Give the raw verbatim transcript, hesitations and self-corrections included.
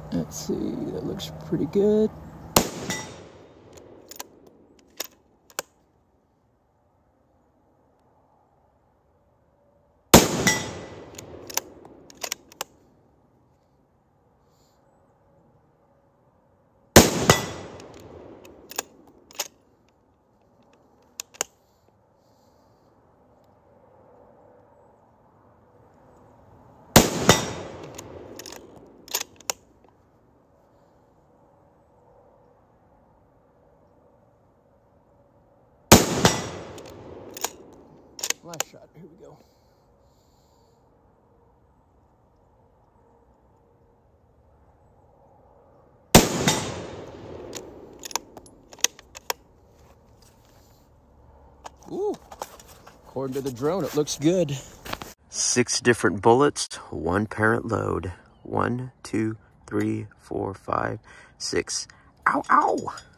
Let's see, that looks pretty good. Last shot, here we go. Ooh, according to the drone, it looks good. Six different bullets, one parent load. One, two, three, four, five, six. Ow, ow!